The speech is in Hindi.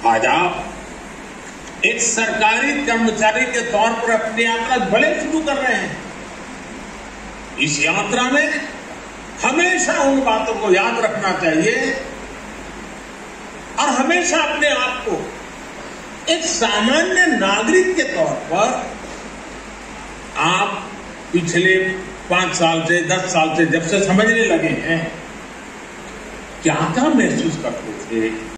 आज आप एक सरकारी कर्मचारी के तौर पर अपनी यात्रा भले शुरू कर रहे हैं। इस यात्रा में हमेशा उन बातों को याद रखना चाहिए और हमेशा अपने आप को एक सामान्य नागरिक के तौर पर आप पिछले 5 साल से 10 साल से जब से समझने लगे हैं क्या क्या महसूस करते थे।